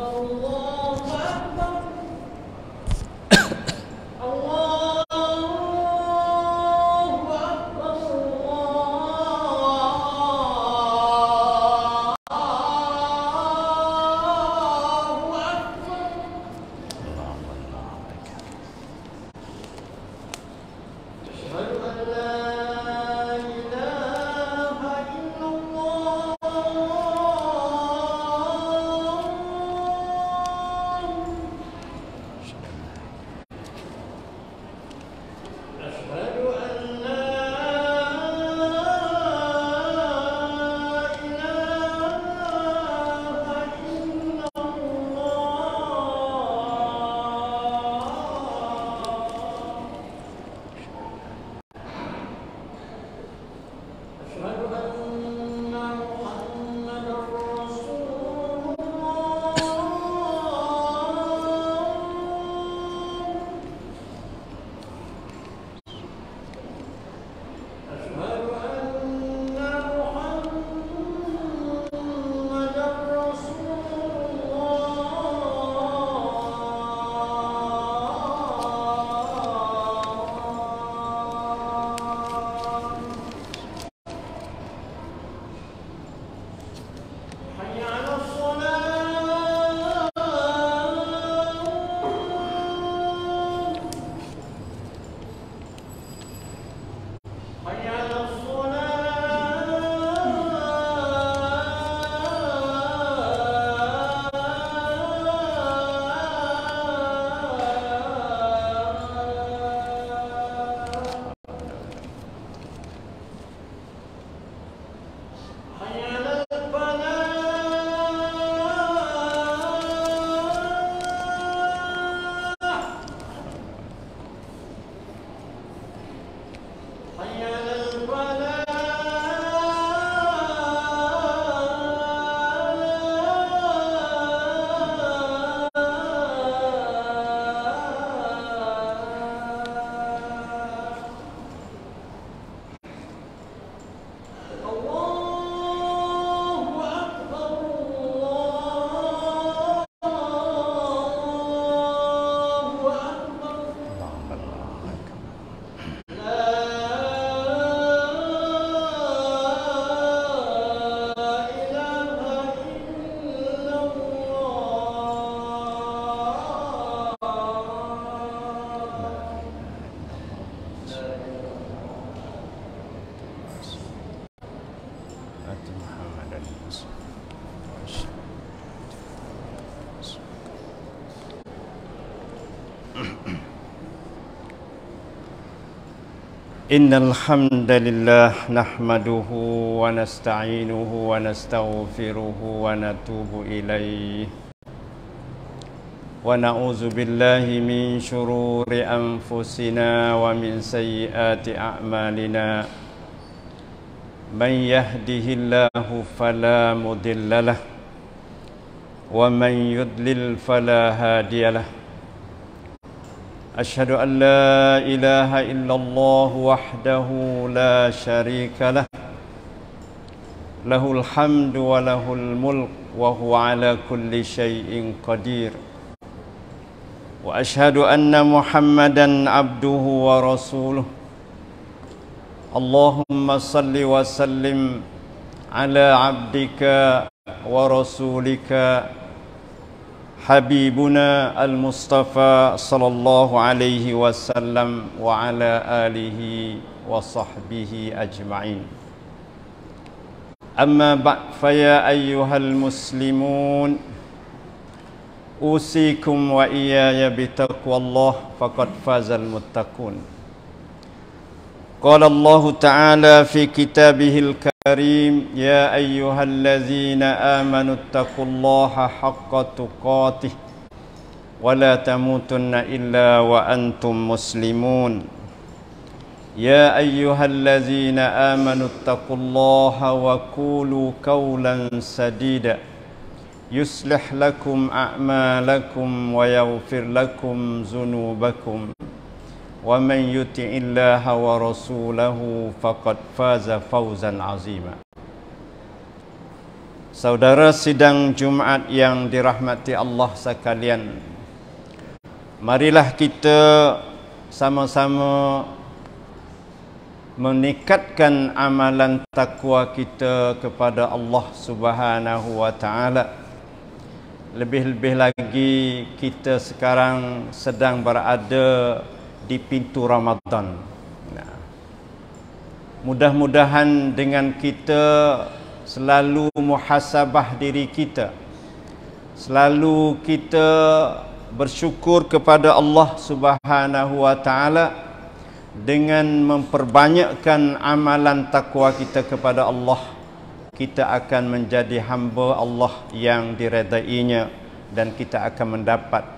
Innal hamdalillah nahmaduhu wa nasta'inuhu wa nastaghfiruhu wa natubu ilaihi wa na'udzu billahi min syururi anfusina wa min sayyiati a'malina man yahdihillahu fala mudhillalah wa man yudlil fala hadiyalah. Asyhadu an la ilaha illallah wahdahu la syarika lah. Lahul hamdu wa lahul mulk wa huwa ala kulli syai'in qadir. Wa asyhadu anna Muhammadan abduhu wa rasuluh. Allahumma salli wa sallim ala abdika wa rasulika Habibuna al-Mustafa sallallahu alaihi wasallam wa ala alihi wa sahbihi ajma'in. Amma ba'd, faya ayyuhal muslimun, usikum wa iyaya bitaqwallah faqad fazal muttaqun. Qala Allah Ta'ala fi kitabihil karim, ya ayyuhallazina amanu taqullaha haqqa tuqatih wa la tamutunna illa wa antum muslimun. Ya ayyuhallazina amanu taqullaha wa qulu qawlan sadida yuslih lakum a'malakum wa yaghfir lakum dhunubakum. Wa man yuti'illaha wa rasulahu faqad faza fawzan azima. Saudara sidang Jumaat yang dirahmati Allah sekalian, marilah kita sama-sama meningkatkan amalan takwa kita kepada Allah Subhanahu wa taala. Lebih-lebih lagi kita sekarang sedang berada di pintu Ramadan. Mudah-mudahan dengan kita selalu muhasabah diri kita, selalu kita bersyukur kepada Allah Subhanahu wa taala dengan memperbanyakkan amalan takwa kita kepada Allah, kita akan menjadi hamba Allah yang diredainya dan kita akan mendapat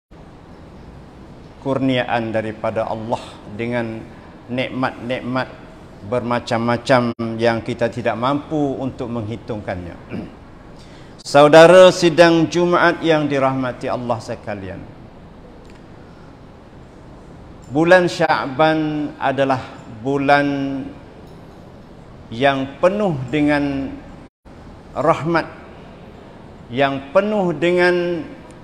kurniaan daripada Allah dengan nikmat-nikmat bermacam-macam yang kita tidak mampu untuk menghitungkannya. Saudara sidang Jumaat yang dirahmati Allah sekalian, bulan Sya'ban adalah bulan yang penuh dengan rahmat, yang penuh dengan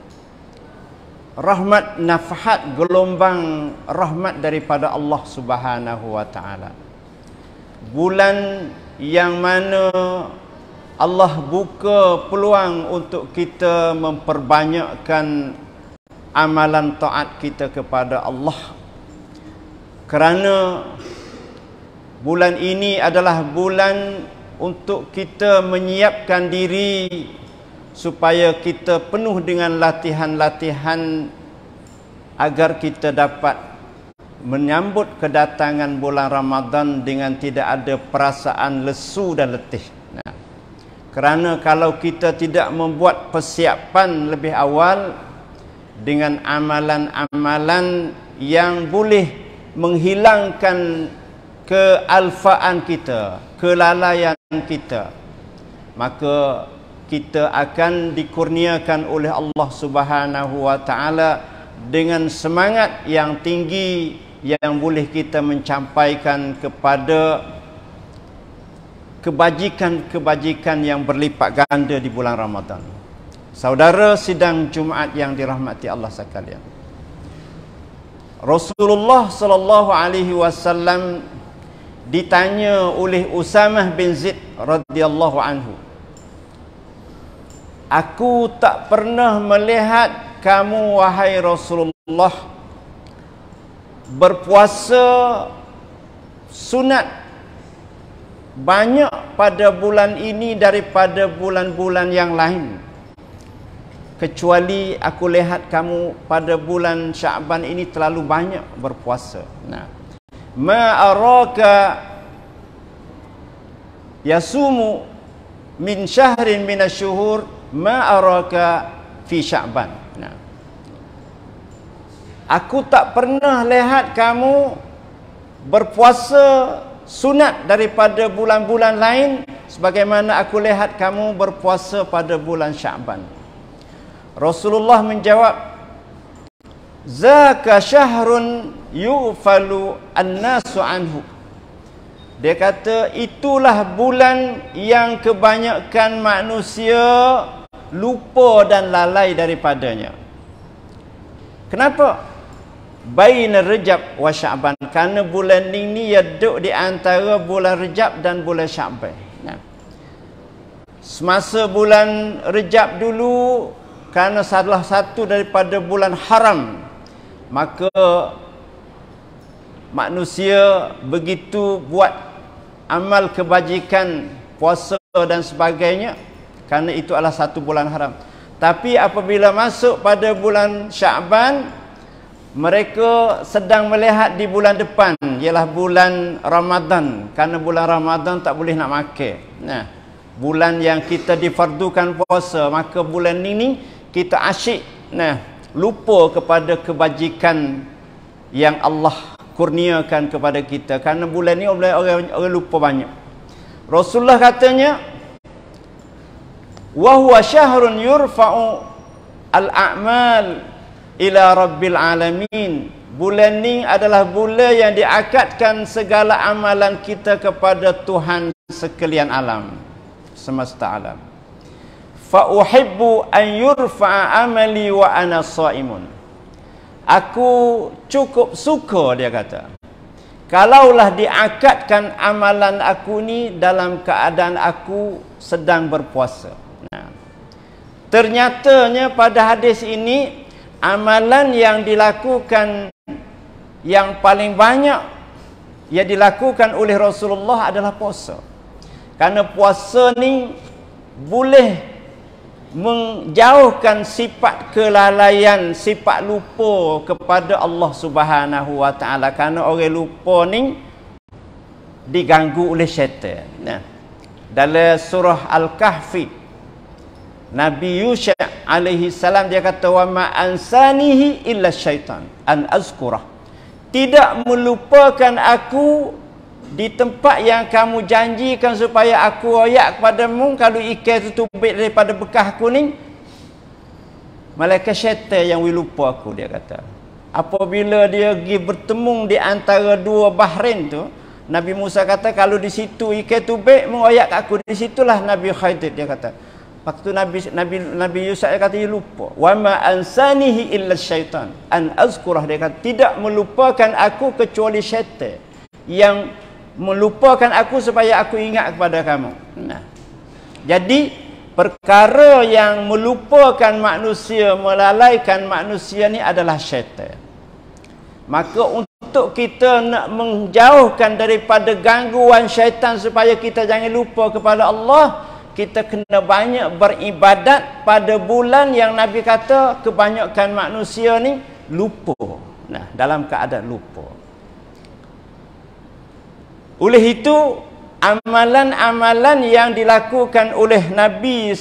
rahmat, nafhat, gelombang rahmat daripada Allah Subhanahu wa taala. Bulan yang mana Allah buka peluang untuk kita memperbanyakkan amalan taat kita kepada Allah, kerana bulan ini adalah bulan untuk kita menyiapkan diri supaya kita penuh dengan latihan-latihan agar kita dapat menyambut kedatangan bulan Ramadan dengan tidak ada perasaan lesu dan letih. Kerana kalau kita tidak membuat persiapan lebih awal dengan amalan-amalan yang boleh menghilangkan kealfaan kita, kelalaian kita, maka kita akan dikurniakan oleh Allah Subhanahu wa taala dengan semangat yang tinggi yang boleh kita mencampaikan kepada kebajikan-kebajikan yang berlipat ganda di bulan Ramadan. Saudara sidang Jumaat yang dirahmati Allah sekalian, Rasulullah sallallahu alaihi wasallam ditanya oleh Usamah bin Zaid radhiyallahu anhu, "Aku tak pernah melihat kamu wahai Rasulullah berpuasa sunat banyak pada bulan ini daripada bulan-bulan yang lain, kecuali aku lihat kamu pada bulan Sya'ban ini terlalu banyak berpuasa. Ma araka yasumu min syahrin minasyuhur ma araka fi Sya'ban." Aku tak pernah lihat kamu berpuasa sunat daripada bulan-bulan lain sebagaimana aku lihat kamu berpuasa pada bulan Sya'ban. Rasulullah menjawab, "Zaka syahrun yufalu an-nasu anhu." Dia kata, itulah bulan yang kebanyakan manusia lupa dan lalai daripadanya. Kenapa? Baina Rejab wa Sya'ban, kerana bulan ini ia duduk di antara bulan Rejab dan bulan Sya'ban. Semasa bulan Rejab dulu, kerana salah satu daripada bulan haram, maka manusia begitu buat amal kebajikan, puasa dan sebagainya, kerana itu adalah satu bulan haram. Tapi apabila masuk pada bulan Sya'ban, mereka sedang melihat di bulan depan, ialah bulan Ramadan, kerana bulan Ramadan tak boleh nak makan. Bulan yang kita difardukan puasa, maka bulan ini kita asyik lupa kepada kebajikan yang Allah kurniakan kepada kita, kerana bulan ini orang lupa banyak. Rasulullah katanya, wa huwa syahrun yurfa'u al-a'mal ila rabbil alamin. Bulan ni adalah bulan yang diakatkan segala amalan kita kepada Tuhan sekalian alam, semesta alam. fa uhibbu an yurfa'a amali wa ana shaimun. Aku cukup suka, dia kata, kalaulah diakadkan amalan aku ni dalam keadaan aku sedang berpuasa. Nah, ternyatanya pada hadis ini amalan yang dilakukan yang paling banyak yang dilakukan oleh Rasulullah adalah puasa. Karena puasa ni boleh menjauhkan sifat kelalaian, sifat lupa kepada Allah Subhanahu wa taala. Karena orang lupa ni diganggu oleh syaitan. Nah, dalam surah Al-Kahfi, Nabi Yusha alaihi salam dia kata, wa ma ansanihi illa syaitan an azkurah. Tidak melupakan aku di tempat yang kamu janjikan supaya aku royak kepadamu, kalau ikan itu tubik daripada bekas aku ni, malaikat syaitan yang lupa aku, dia kata. Apabila dia pergi bertemu di antara dua Bahrain tu, Nabi Musa kata, kalau di situ ikan tubik mengoyak aku, di situlah Nabi Khidir, dia kata. Waktu Nabi Yusuf kata, dia lupa. Wa ma ansanihi illa syaitan an azkurah, dia kata, tidak melupakan aku kecuali syaitan yang melupakan aku supaya aku ingat kepada kamu. Nah, jadi perkara yang melupakan manusia, melalaikan manusia ni adalah syaitan. Maka untuk kita nak menjauhkan daripada gangguan syaitan supaya kita jangan lupa kepada Allah, kita kena banyak beribadat pada bulan yang Nabi kata kebanyakan manusia ni lupa. Nah, dalam keadaan lupa. Oleh itu, amalan-amalan yang dilakukan oleh Nabi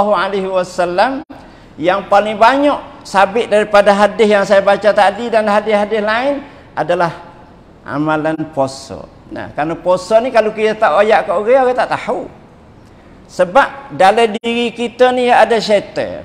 SAW yang paling banyak sabit daripada hadis yang saya baca tadi dan hadis-hadis lain adalah amalan puasa. Nah, kerana puasa ni kalau kita tak royak kat orang tak tahu. Sebab dalam diri kita ni ada syaitan.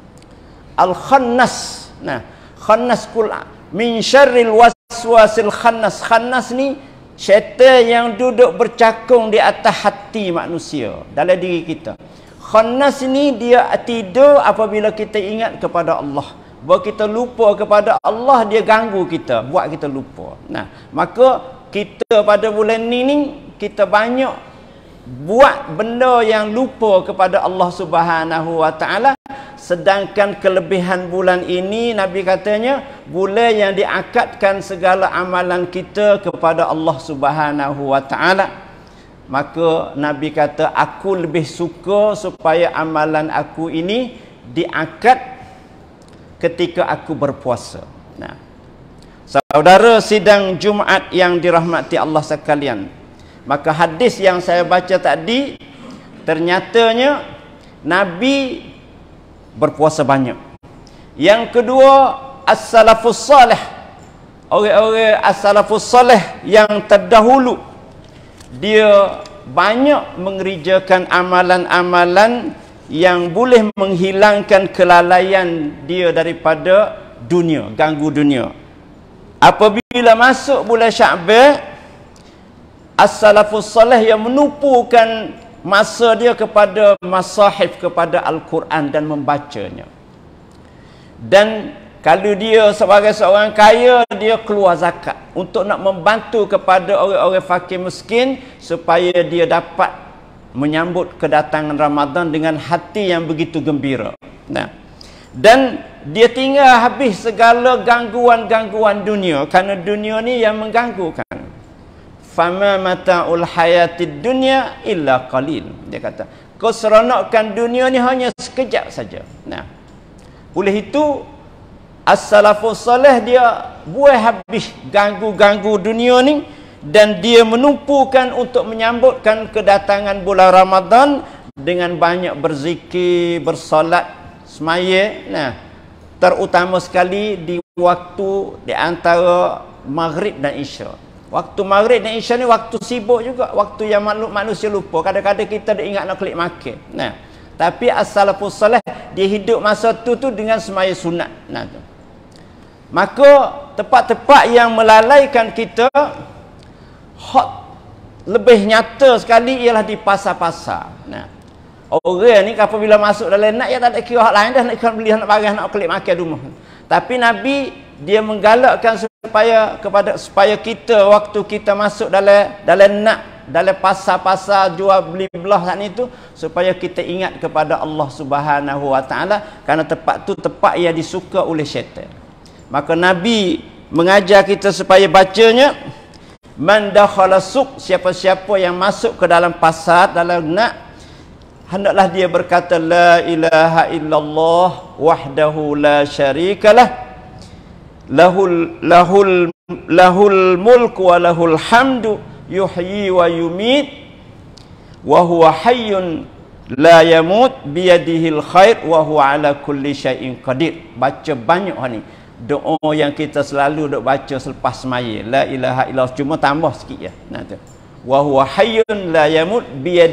Al-Khannas. Nah, Khannas kul min syarril waswasil khannas. Khannas ni syaitan yang duduk bercakung di atas hati manusia, dalam diri kita. Khannas ni dia tidur apabila kita ingat kepada Allah. Bahawa kita lupa kepada Allah, dia ganggu kita, buat kita lupa. Nah, maka kita pada bulan ni kita banyak buat benda yang lupa kepada Allah Subhanahu wa taala. Sedangkan kelebihan bulan ini, Nabi katanya, bulan yang diakadkan segala amalan kita kepada Allah Subhanahu wa taala. Maka Nabi kata, aku lebih suka supaya amalan aku ini diakad ketika aku berpuasa. Nah, saudara sidang Jumaat yang dirahmati Allah sekalian, maka hadis yang saya baca tadi, ternyatanya Nabi berpuasa banyak. Yang kedua, as-salafus salih, orang-orang as-salafus salih yang terdahulu, dia banyak mengerjakan amalan-amalan yang boleh menghilangkan kelalaian dia daripada dunia, ganggu dunia. Apabila masuk bulan Sya'ban, as-salafus salih yang menupukan masa dia kepada masahif, kepada Al-Quran dan membacanya. Dan kalau dia sebagai seorang kaya, dia keluar zakat untuk nak membantu kepada orang-orang fakir miskin supaya dia dapat menyambut kedatangan Ramadan dengan hati yang begitu gembira. Nah, dan dia tinggal habis segala gangguan-gangguan dunia, kerana dunia ni yang mengganggukan. Fama mata'ul hayatid dunya illa qalil, dia kata, keseronokan dunia ni hanya sekejap saja. Nah, oleh itu as-salafus salih dia buai habis ganggu-ganggu dunia ni, dan dia menumpukan untuk menyambutkan kedatangan bulan Ramadan dengan banyak berzikir, bersolat, semaya. Nah, terutama sekali di waktu di antara maghrib dan isya. Waktu maghrib dan isya ni waktu sibuk juga, waktu yang manusia lupa. Kadang-kadang kita dah ingat nak klik makan. Nah, tapi as-salafus salih dia hidup masa tu dengan semaya sunat. Nah, tu. Maka tempat-tempat yang melalaikan kita lebih nyata sekali ialah di pasar-pasar. Nah, Orang ni apabila masuk dalam nak, ya tak ada kira hak lain dah, nak kira beli, nak barang, nak klik makan rumah. Tapi Nabi dia menggalakkan supaya kita waktu kita masuk dalam nak, dalam pasar-pasar jual beli belah saat itu, supaya kita ingat kepada Allah Subhanahu wa taala, kerana tempat tu tempat yang disuka oleh syaitan. Maka Nabi mengajar kita supaya bacanya, man dakhala suq, siapa-siapa yang masuk ke dalam pasar, dalam nak, hendaklah dia berkata la ilaha illallah wahdahu la syarikalah lahul mulku wa lahul hamdu yuhyi wa yumit wa huwa hayyun la yamut biyadihil khair wa huwa ala kulli syai'in qadir. Baca banyak ni doa yang kita selalu duk baca selepas semaya, la ilaha illallah, cuma tambah sikit ya. Nah tu, wa huwa hayyun la yamut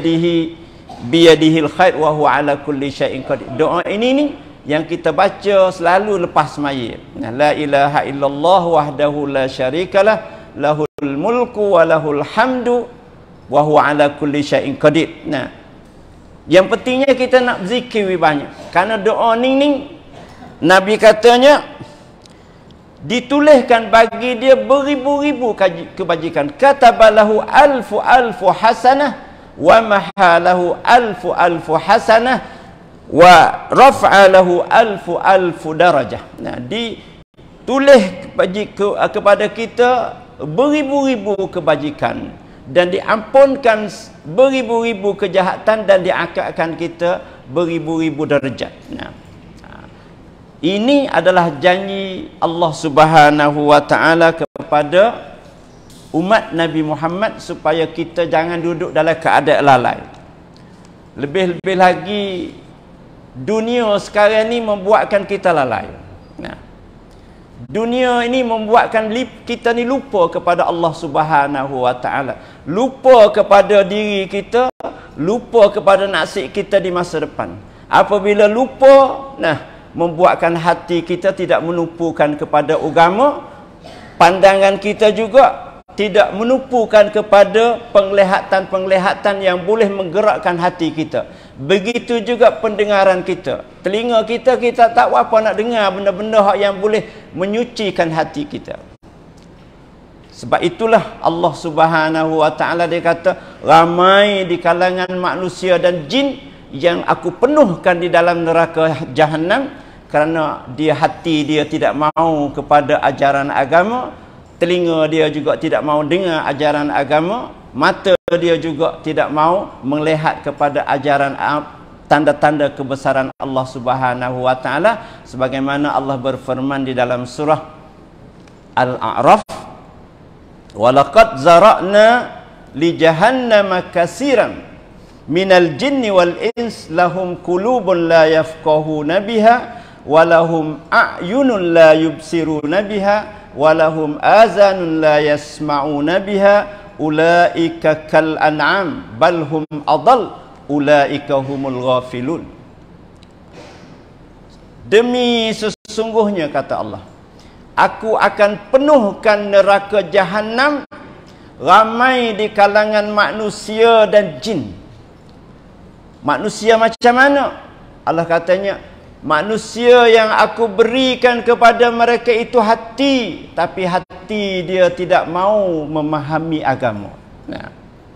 biyadihil khair wa huwa ala kulli syai'in qadir. Doa ini ni yang kita baca selalu lepas semaya. Nah, la ilaha illallah wahdahu la syarikalah lahul mulku wa lahul hamdu wa huwa ala kulli syai'in qadir. Nah, yang pentingnya kita nak zikir banyak, kerana doa ni Nabi katanya dituliskan bagi dia beribu-ribu kebajikan. Katabalahu alfu hasanah wa mahalahu alfu hasanah wa raf'alahu alfu darajah. Nah, ditulis kepada kita beribu-ribu kebajikan dan diampunkan beribu-ribu kejahatan dan diangkatkan kita beribu-ribu darjat. Nah, ini adalah janji Allah Subhanahu wa taala kepada umat Nabi Muhammad supaya kita jangan duduk dalam keadaan lalai. Lebih-lebih lagi dunia sekarang ni membuatkan kita lalai. Nah, dunia ini membuatkan kita ni lupa kepada Allah Subhanahu wa taala, lupa kepada diri kita, lupa kepada nasib kita di masa depan. Apabila lupa, nah, membuatkan hati kita tidak menumpukan kepada agama, pandangan kita juga tidak menumpukan kepada penglihatan-penglihatan yang boleh menggerakkan hati kita. Begitu juga pendengaran kita, telinga kita tak apa nak dengar benda-benda yang boleh menyucikan hati kita. Sebab itulah Allah Subhanahu wa taala dia kata, ramai di kalangan manusia dan jin yang aku penuhkan di dalam neraka Jahannam, kerana hati dia tidak mau kepada ajaran agama, telinga dia juga tidak mau dengar ajaran agama, mata dia juga tidak mau melihat kepada ajaran tanda-tanda kebesaran Allah Subhanahu wa taala, sebagaimana Allah berfirman di dalam surah Al-A'raf, walaqad zara'na li jahannama katsiran minal jinni wal ins lahum qulubun la yafqahuna biha walahum a'yunun la yubsiruna biha walahum azanun la yasma'una biha ulaika kal an'am bal hum adall ulaika humul ghafilun. Demi sesungguhnya, kata Allah, aku akan penuhkan neraka Jahannam ramai di kalangan manusia dan jin. Manusia macam mana? Allah katanya, manusia yang aku berikan kepada mereka itu hati, tapi hati dia tidak mau memahami agama. Nah,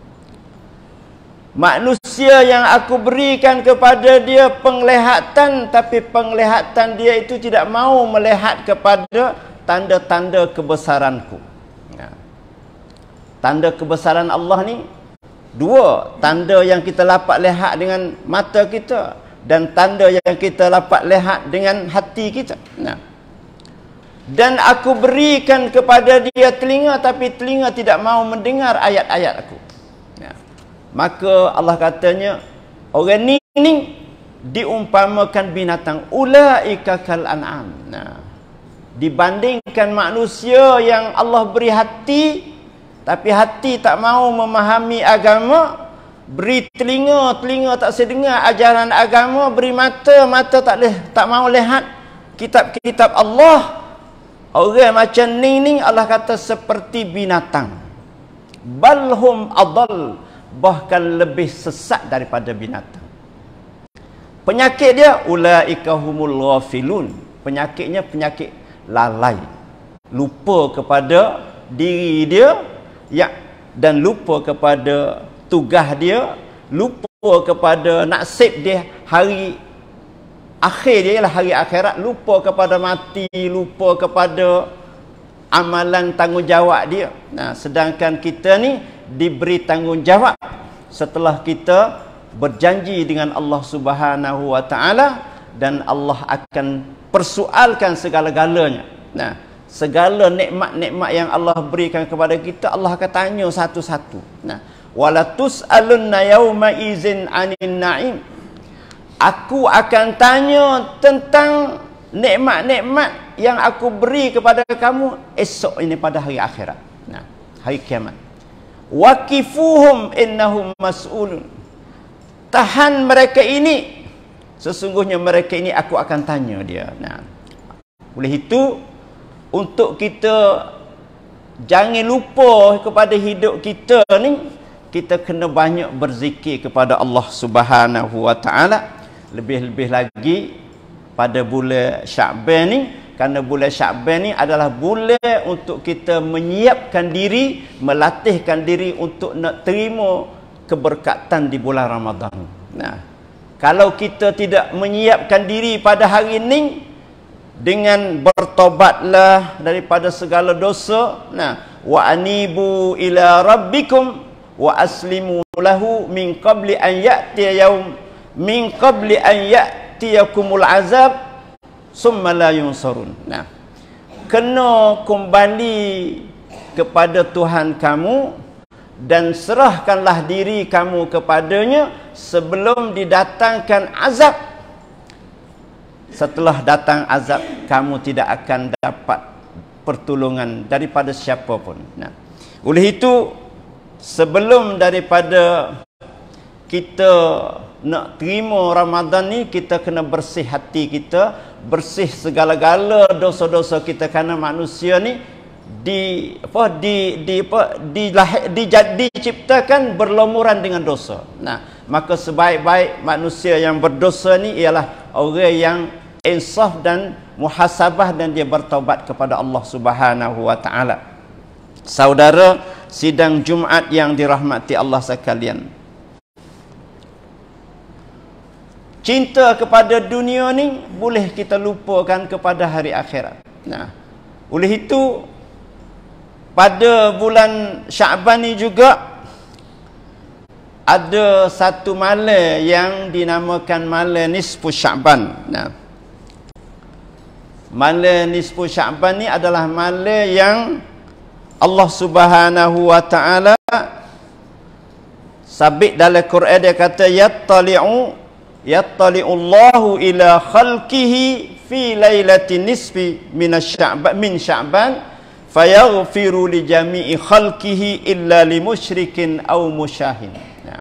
manusia yang aku berikan kepada dia penglihatan, tapi penglihatan dia itu tidak mau melihat kepada tanda-tanda kebesaranku. Nah, tanda kebesaran Allah ni dua, tanda yang kita dapat lihat dengan mata kita dan tanda yang kita dapat lihat dengan hati kita. Nah, dan aku berikan kepada dia telinga, tapi telinga tidak mau mendengar ayat-ayat aku. Nah, maka Allah katanya, orang ni diumpamakan binatang, ulaika kal an'am. Nah, dibandingkan manusia yang Allah beri hati, tapi hati tak mau memahami agama, beri telinga, telinga tak sedengar ajaran agama, beri mata, mata tak mau lihat kitab-kitab Allah. Orang macam ni Allah kata seperti binatang. Balhum adall, bahkan lebih sesat daripada binatang. Penyakit dia ulaika humul ghafilun. Penyakitnya penyakit lalai. Lupa kepada diri dia dan lupa kepada tugas dia, lupa kepada nasib dia hari akhir dia ialah hari akhirat, lupa kepada mati, lupa kepada amalan tanggungjawab dia. Nah, sedangkan kita ni diberi tanggungjawab setelah kita berjanji dengan Allah Subhanahu wa taala, dan Allah akan persoalkan segala-galanya. Nah, segala nikmat-nikmat yang Allah berikan kepada kita, Allah akan tanya satu-satu. Nah, wala tus'alunna yauma izin 'anil na'im. Aku akan tanya tentang nikmat-nikmat yang aku beri kepada kamu esok ini pada hari akhirat. Nah, hari kiamat. Waqifuhum innahum mas'ulun. Tahan mereka ini, sesungguhnya mereka ini aku akan tanya dia. Nah, oleh itu untuk kita jangan lupa kepada hidup kita ni, kita kena banyak berzikir kepada Allah Subhanahu wa taala. Lebih-lebih lagi pada bulan Sya'ban ni, kerana bulan Sya'ban ni adalah bulan untuk kita menyiapkan diri, melatihkan diri untuk nak terima keberkatan di bulan Ramadan. Nah, kalau kita tidak menyiapkan diri pada hari ini dengan bertobatlah daripada segala dosa, nah, wa anibu ila rabbikum wa aslimu lahu min qabli an ya'tiyakumul azab summa la yunsarun. Nah, kena kembali kepada Tuhan kamu dan serahkanlah diri kamu kepadanya sebelum didatangkan azab. Setelah datang azab, kamu tidak akan dapat pertolongan daripada siapa pun. Nah, oleh itu sebelum daripada kita nak terima Ramadan ni, kita kena bersih hati kita, bersih segala-gala dosa-dosa kita, kerana manusia ni diciptakan berlumuran dengan dosa. Nah, maka sebaik-baik manusia yang berdosa ni ialah orang yang insaf dan muhasabah, dan dia bertaubat kepada Allah Subhanahu wa taala. Saudara sidang Jumaat yang dirahmati Allah sekalian, cinta kepada dunia ni boleh kita lupakan kepada hari akhirat. Nah, oleh itu pada bulan Sya'ban ni juga ada satu malam yang dinamakan malam nisfu Sya'ban. Nah, malam nisfu Sya'ban ni adalah malam yang Allah Subhanahu wa taala sabit dalam Quran, dia kata yattali'ullahu ila khalqihi fi lailatin nisfi min Sya'ban fayaghfiru li jami'i khalqihi illa li musyrikin aw musyahin. Nah,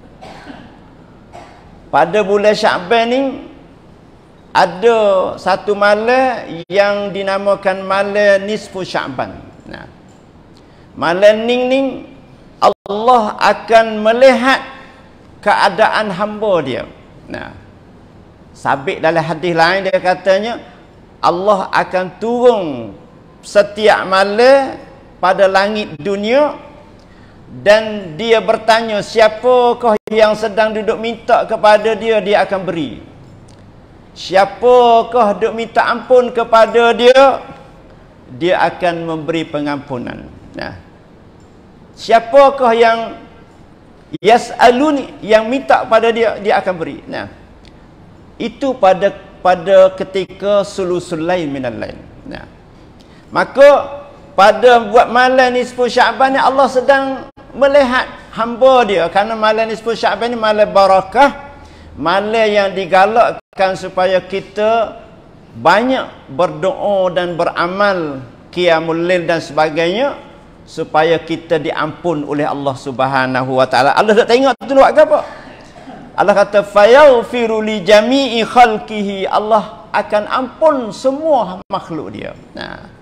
pada bulan Sya'ban ni ada satu malam yang dinamakan malam nisfu Sya'ban. Nah, malam ni Allah akan melihat keadaan hamba dia. Nah, sabit dalam hadis lain dia katanya Allah akan turun setiap malam pada langit dunia, dan dia bertanya siapakah yang sedang duduk minta kepada dia, dia akan beri. Siapakah duduk minta ampun kepada dia, dia akan memberi pengampunan. Nah, siapakah yang yas'aluni, yang minta pada dia, dia akan beri. Nah, itu pada ketika sulusul lail minal lail. Nah, maka pada buat malam nisfu Sya'ban ni Allah sedang melihat hamba dia, kerana malam nisfu Sya'ban ni malam barakah, malam yang digalakkan supaya kita banyak berdoa dan beramal qiyamul lail dan sebagainya, supaya kita diampun oleh Allah Subhanahu wa taala. Allah tak tengok tu buat apa. Allah kata fayaghfiru li jami'i khalqihi, Allah akan ampun semua makhluk dia. Nah,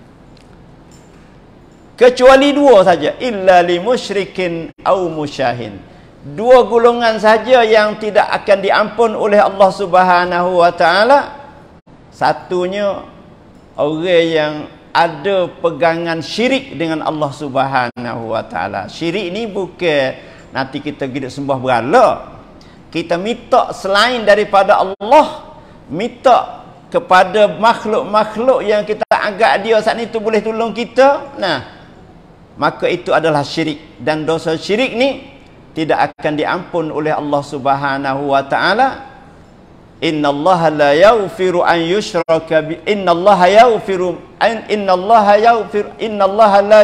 kecuali dua saja, illa li musyrikin au musyahin, dua golongan saja yang tidak akan diampun oleh Allah Subhanahu wa taala. Satunya orang yang ada pegangan syirik dengan Allah Subhanahu wa taala. Syirik ni bukan nanti kita pergi sembah berhala. Kita minta selain daripada Allah, minta kepada makhluk-makhluk yang kita anggap dia saat itu boleh tolong kita. Nah, maka itu adalah syirik, dan dosa syirik ni tidak akan diampun oleh Allah Subhanahu wa taala. Innallaha la yaghfiru an yushraka bi innallaha yaghfiru innallaha la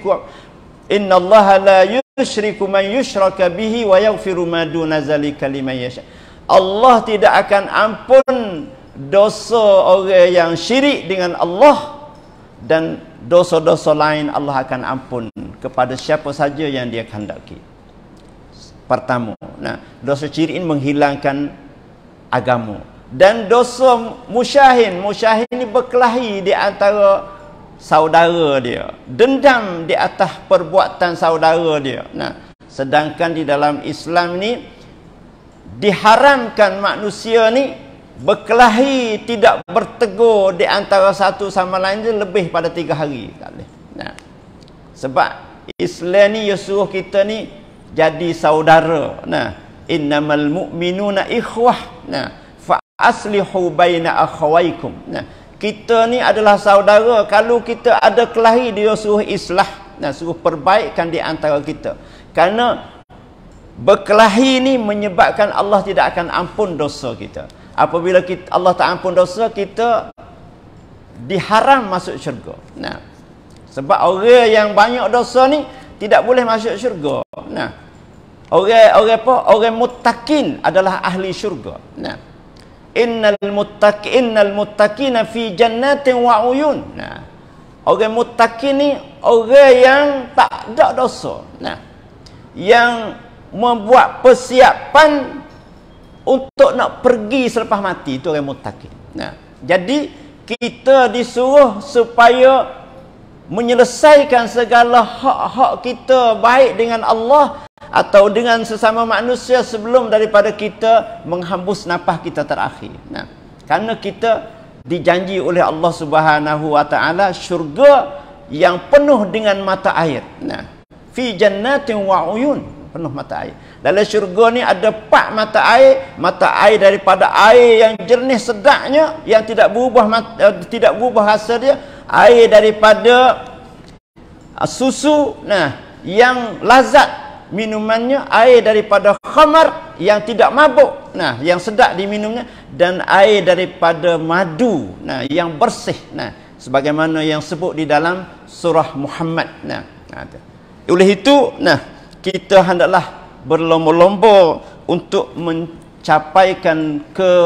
yushriku man yushraka bihi wa yaghfiru ma duna zalika liman yasha. Allah tidak akan ampun dosa orang yang syirik dengan Allah, dan dosa-dosa lain Allah akan ampun kepada siapa saja yang dia kehendaki. Pertama, dosa syirik ini menghilangkan agama. Dan dosa musyahin ni berkelahi di antara saudara dia, dendam di atas perbuatan saudara dia. Sedangkan di dalam Islam ni diharamkan manusia ni berkelahi, tidak bertegur di antara satu sama lain lebih pada 3 hari. Sebab Islam ni suruh kita ni jadi saudara. Innamal mu'minuna ikhwah. Fa aslihu baina akhawaikum. Kita ni adalah saudara. Kalau kita ada kelahi, dia suruh islah, suruh perbaikan di antara kita. Karena berkelahi ni menyebabkan Allah tidak akan ampun dosa kita. Apabila Allah tak ampun dosa kita, diharam masuk syurga. Sebab orang yang banyak dosa ni tidak boleh masuk syurga. Orang muttaqin adalah ahli syurga. Innal muttaqina fi jannatin wa uyun. Orang muttaqin ni orang yang tak ada dosa. Yang membuat persiapan untuk nak pergi selepas mati, itu orang muttaqin. Jadi kita disuruh supaya menyelesaikan segala hak-hak kita baik dengan Allah atau dengan sesama manusia sebelum daripada kita menghembus nafas kita terakhir. Karena kita dijanji oleh Allah Subhanahu wa taala syurga yang penuh dengan mata air. Fi jannatin wa uyun, penuh mata air. Dalam syurga ni ada 4 mata air daripada air yang jernih sedapnya, yang tidak berubah rasa dia, air daripada susu, yang lazat minumannya, air daripada khamar yang tidak mabuk, yang sedap diminumnya, dan air daripada madu, yang bersih, sebagaimana yang sebut di dalam surah Muhammad. Oleh itu, kita hendaklah berlomba-lomba untuk mencapaikan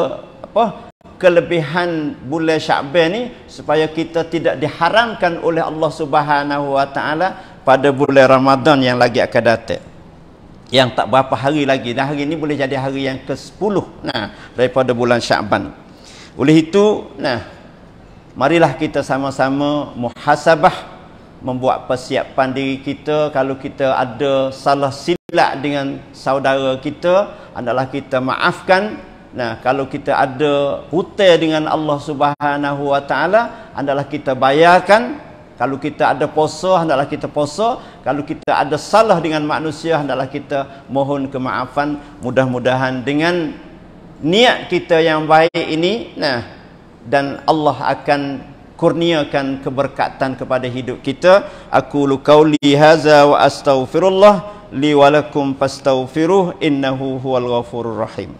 kelebihan bulan Sya'ban ni, supaya kita tidak diharamkan oleh Allah Subhanahu wa taala pada bulan Ramadan yang lagi akan datang, yang tak berapa hari lagi. Dan hari ini boleh jadi hari yang ke-10 daripada bulan Sya'ban. Oleh itu, marilah kita sama-sama muhasabah, membuat persiapan diri kita. Kalau kita ada salah silap dengan saudara kita, adalah kita maafkan. Kalau kita ada hutang dengan Allah Subhanahu wa taala, adalah kita bayarkan. Kalau kita ada puasa, hendaklah kita puasa. Kalau kita ada salah dengan manusia, hendaklah kita mohon kemaafan. Mudah-mudahan dengan niat kita yang baik ini, dan Allah akan kurniakan keberkatan kepada hidup kita. Aqulu qauli hadza wa astaghfirullah li wa lakum fastaghfiruh innahu huwal ghafurur rahim.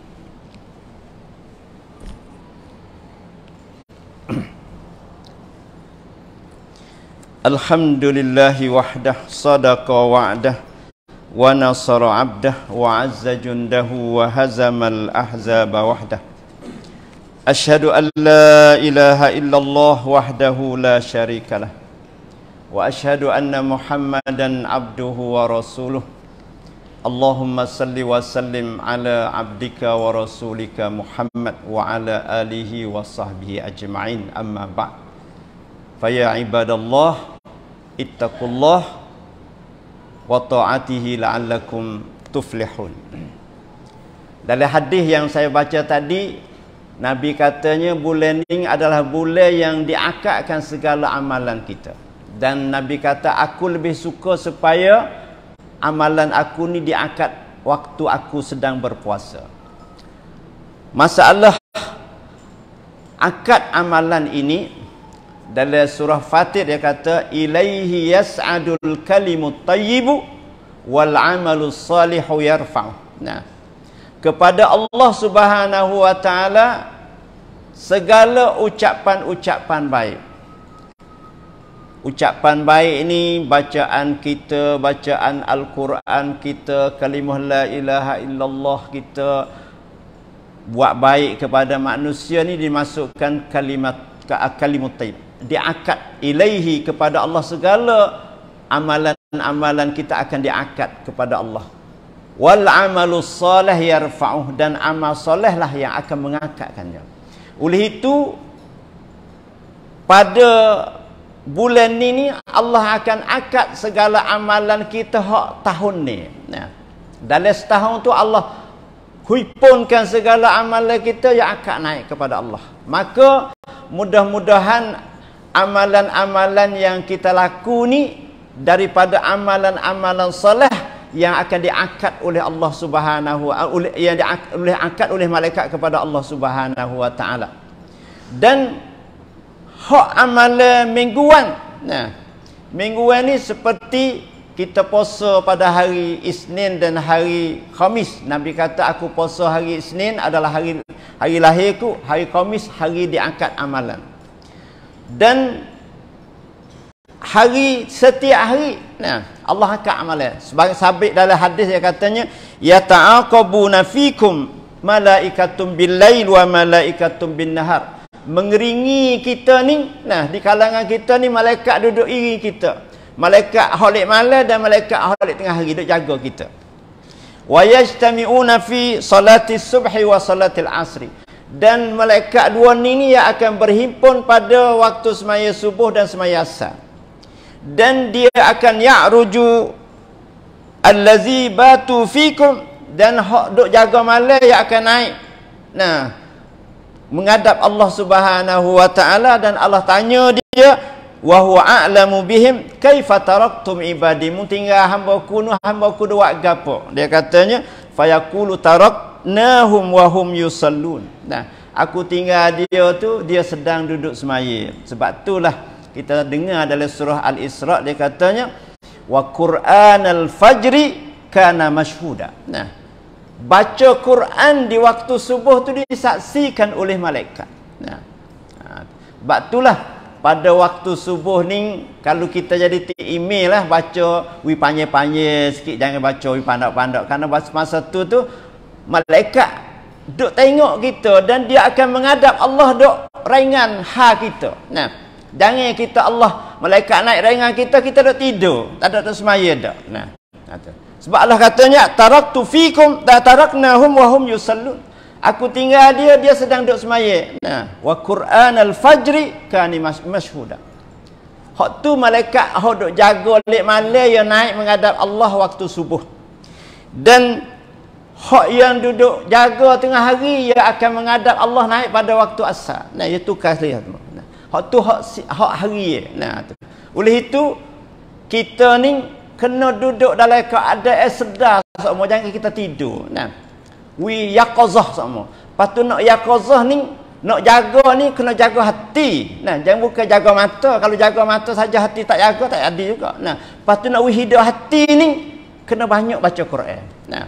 Alhamdulillahi wahdah sadaqa wa'dah wa nasara 'abdah wa 'azza jundahu wa hazamal ahzaba wahdah. Asyhadu an la ilaha illallah wahdahu la syarikalah wa asyhadu anna Muhammadan abduhu wa rasuluh. Allahumma salli wa sallim ala abdika wa rasulika Muhammad wa ala alihi wa sahbihi ajma'in, amma ba'd. Faya ibadallah ittaqullah wa ta'atihi la'allakum tuflihun. Dalam hadis yang saya baca tadi, Nabi katanya bulan ini adalah bulan yang diakadkan segala amalan kita. Dan Nabi kata, aku lebih suka supaya amalan aku ni diakad waktu aku sedang berpuasa. Masalah akad amalan ini, dalam surah Fatir dia kata, ilaihi yas'adul kalimut tayyibu wal amalus salihu yarfa'u. Nah, kepada Allah Subhanahu wa taala segala ucapan-ucapan baik. Ucapan baik ini bacaan kita, bacaan Al-Quran kita, kalimah la ilaha illallah kita, buat baik kepada manusia ni dimasukkan kalimut tayyib. Diakad ilaihi kepada Allah, segala amalan-amalan kita akan diakad kepada Allah. Wal amalus salih yarfa'uh, dan amal soleh lah yang akan mengangkatkannya. Oleh itu pada bulan ini Allah akan akad segala amalan kita hak tahun ni. Nah, dalam setahun tu Allah hipunkan segala amalan kita yang akan naik kepada Allah. Maka mudah-mudahan amalan-amalan yang kita laku ni daripada amalan-amalan soleh yang akan diangkat oleh Allah Subhanahu yang diangkat oleh malaikat kepada Allah Subhanahu wa taala. Dan hak amalan mingguan. Nah, mingguan ni seperti kita puasa pada hari Isnin dan hari Khamis. Nabi kata, aku puasa hari Isnin adalah hari lahirku, hari Khamis hari diangkat amalan. Dan setiap hari, nah, Allah angkat amalan. Sebagai sabit dalam hadis dia katanya, yata'aqabuna fikum malaikatum bil-lail wa malaikatum bin-nahar. Mengeringi kita ni, nah, di kalangan kita ni malaikat duduk iri kita. Malaikat holik malam dan malaikat holik tengah hari duduk jaga kita. Wa yajtami'una fi salati subhi wa salatil asri. Dan malaikat dua ni yang akan berhimpun pada waktu semaya subuh dan semaya asar. Dan dia akan ya'ruju allazi batu fikum, dan hak duk jaga malam yang akan naik, nah, menghadap Allah Subhanahu wa taala, dan Allah tanya dia, wa huwa a'lamu bihim kaifa taraktum ibadi, mu tinggal hamba-ku nu hamba-ku buat gapo. Dia katanya, fayaqulu taraknahum wa hum yusallun. Nah, aku tinggal dia tu, dia sedang duduk semaya. Sebab itulah kita dengar dalam surah Al-Isra, dia katanya, wa Qur'anal fajri kana mashhuda. Nah, baca Quran di waktu subuh tu disaksikan oleh malaikat. Nah, sebab itulah pada waktu subuh ni, kalau kita jadi email lah, baca wi panjang-panjang sikit, jangan baca wi pandak-pandak, kerana masa tu malaikat duk tengok kita, dan dia akan menghadap Allah duk ringan kita. Nah, jangan kita Allah malaikat naik ringan kita duk tidur, tak ada semaya dak. Nah, sebab Allah katanya, taraktu fikum taraknahum wa hum yusallun. Aku tinggal dia sedang duduk semaya. Nah, wa Qur'anal fajri kana mashhuda. Hak tu malaikat hak duk jaga lek malam yang naik menghadap Allah waktu subuh. Dan hak yang duduk jaga tengah hari yang akan menghadap Allah naik pada waktu asar. Nah, itu kasih tu. Nah, hak tu hak hari. Nah, tu. Oleh itu kita ni kena duduk dalam keadaan sedar semua, jangan kita tidur. Nah, wi yaqazah semua. Lepas tu nak yaqazah ni, nak jaga ni kena jaga hati. Nah, jangan bukan jaga mata. Kalau jaga mata saja hati tak jaga, tak ada juga. Nah, lepas tu nak hidup hati ni kena banyak baca Quran. Nah,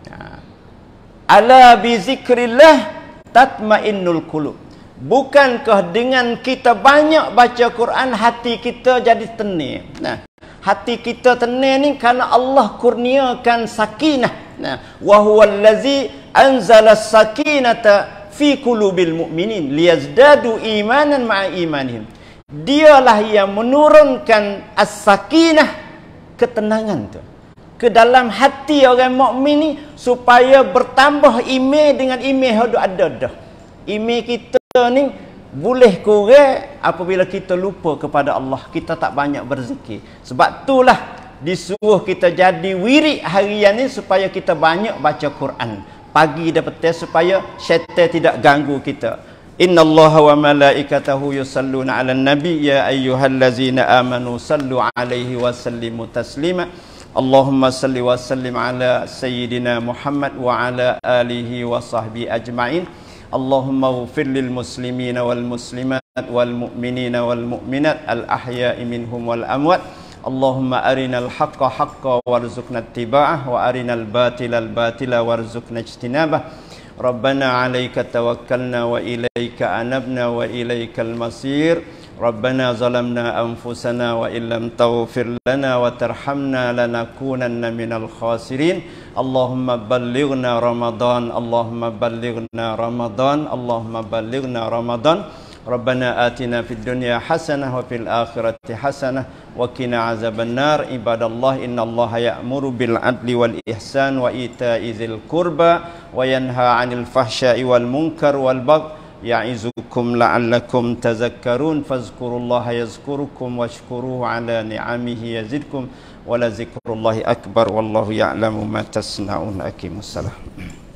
ala bi zikrillah tatmainnul qulub. Bukankah dengan kita banyak baca Quran hati kita jadi tenang? Nah, hati kita tenang ni kerana Allah kurniakan sakinah. Nah, wa huwal ladzi anzala sakinata fi qulubil mu'minin liyazdadu imanan ma'a imanihim. Dialah yang menurunkan as-sakinah, ketenangan tu, ke dalam hati orang mukmin ni, supaya bertambah iman dengan iman yang ada dah. Iman kita ni boleh kurang apabila kita lupa kepada Allah, kita tak banyak berzikir. Sebab itulah disuruh kita jadi wirid harian ni supaya kita banyak baca Quran pagi dan petang supaya syaitan tidak ganggu kita. Innallaha wa malaikatahu yusalluna 'alan nabi ya ayyuhallazina amanu sallu 'alaihi wa sallimu taslima. Allahumma salli wa sallim ala sayyidina Muhammad wa ala alihi wa sahbihi ajma'in. Allahumma ighfir lil muslimina wal muslimat wal mu'minina wal mu'minat al ahya'i minhum wal amwat. Allahumma arinal haqqa haqqa warzuqna ittiba'ah wa arinal batila batila warzuqna ijtinabah. Rabbana 'alaika tawakkalna wa ilaika anabna wa ilaikal masir. Rabbana zalamna anfusana wa illam taghfir lana wa tarhamna lanakunanna minal khasirin. Allahumma ballighna Ramadan, Allahumma ballighna Ramadan, Allahumma ballighna Ramadan. Rabbana atina fid dunya hasanah wa fil akhirati hasanah wa qina azabannar. Ibadallah, innallaha ya'muru bil adli wal ihsan wa ita'i dzil qurba wa yanha 'anil fahsya'i wal munkar wal baghi ya'izukum la'allakum tazakkarun. Fazkurullaha yazkurukum washkuruhu 'ala ni'amihi yazidkum wa la zikrullahi akbar wallahu ya'lamu ma tasna'un. Aqimussalam.